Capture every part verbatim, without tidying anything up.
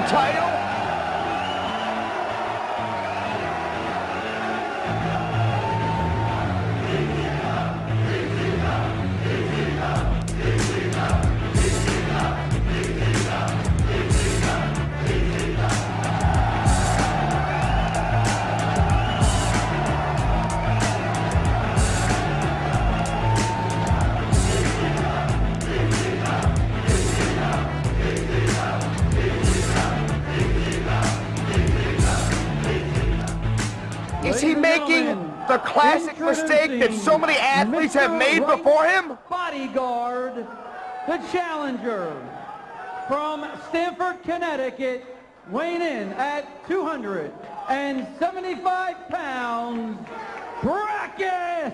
title? Is he making the classic mistake that so many athletes have made before him? Bodyguard, the challenger from Stamford, Connecticut, weighing in at two hundred seventy-five pounds, Brakkus!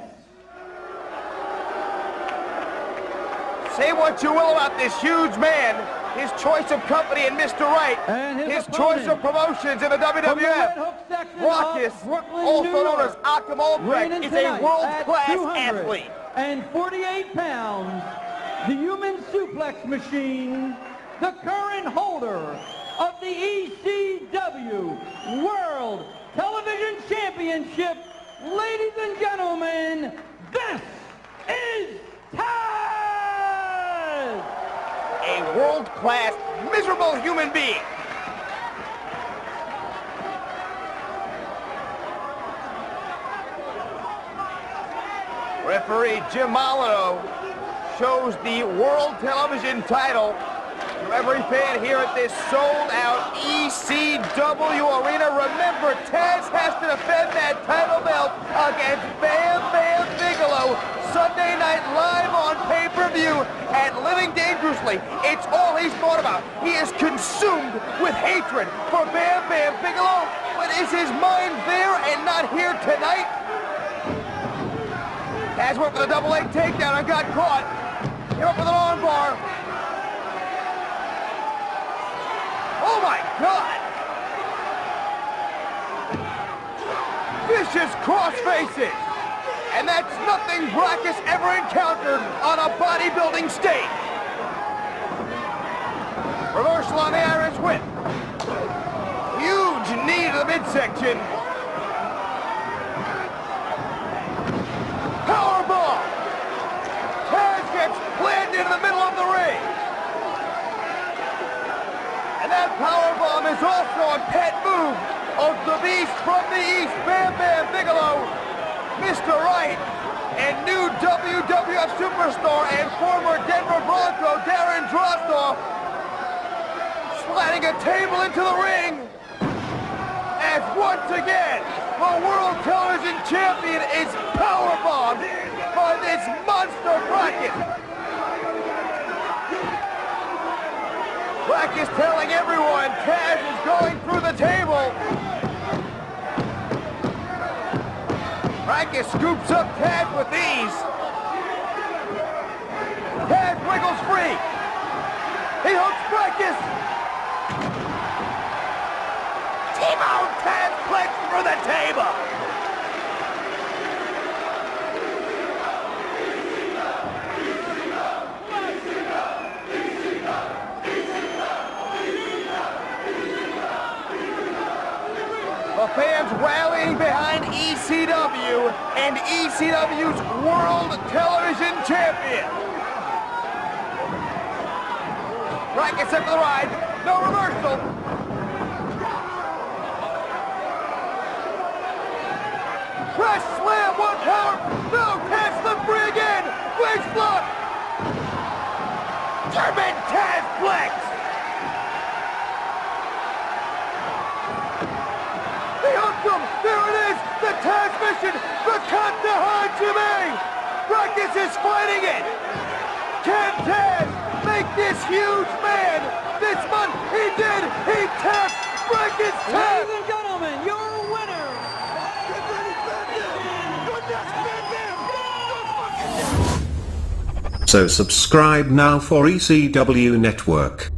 Say what you will about this huge man, his choice of company in Mister Right, and his, his choice of promotions in the W W F. Brakkus, also known as Akam Albrecht, is a world-class athlete. And forty-eight pounds, the human suplex machine, the current holder of the E C W World Television Championship. Ladies and gentlemen, this is Taz! A world-class, miserable human being. Referee Jim Molyneux shows the World Television title to every fan here at this sold-out E C W arena. Remember, Taz has to defend that title belt against Bam Bam Bigelow Sunday night live on pay-per-view at Living Dangerously. It's all he's thought about. He is consumed with hatred for Bam Bam Bigelow. But is his mind there and not here tonight? Taz went for the double leg takedown and got caught. Came up with an arm bar. Oh my God! Vicious cross faces. And that's nothing Brakkus ever encountered on a bodybuilding stage. Reversal on the Irish whip. Huge knee to the midsection. Powerbomb. Taz gets planted in the middle of the ring. And that powerbomb is also a pet move of the beast from the East, Bam Bam Bigelow, Mister Right, and new W W F superstar and former Denver Bronco, Darren Drozdov, sliding a table into the ring, as once again, the World Television Champion is powerbombed by this monster Brakkus. Brakkus telling everyone Taz is going through the table. Brakkus scoops up Taz with ease. Taz wiggles free. He hooks Brakkus. T-bone Taz clicks through the table. The fans rallying behind E C W and E C W's World Television Champion. Brakkus up for the ride. No reversal. Press slam, one power. No, Taz slip free again. Waist lock. German Taz flex. There it is, the Taz mission, the cut to Hajime! Brakkus is fighting it! Can Taz make this huge man? This month, he did! He tapped! Brakkus tapped! Ladies and gentlemen, your winner! So subscribe now for E C W Network.